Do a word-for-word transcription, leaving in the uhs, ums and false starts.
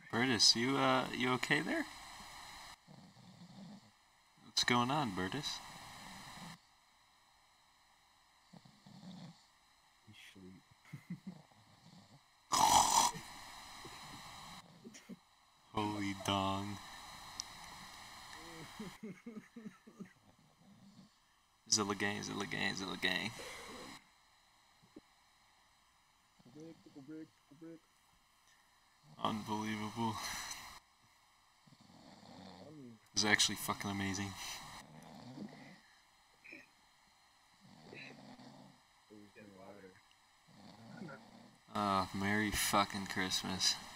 Bertus, you uh, you okay there? What's going on, Bertus? Holy dong. Zilla gang, Zilla gang, Zilla gang. Unbelievable. It's actually fucking amazing. Oh, Merry fucking Christmas.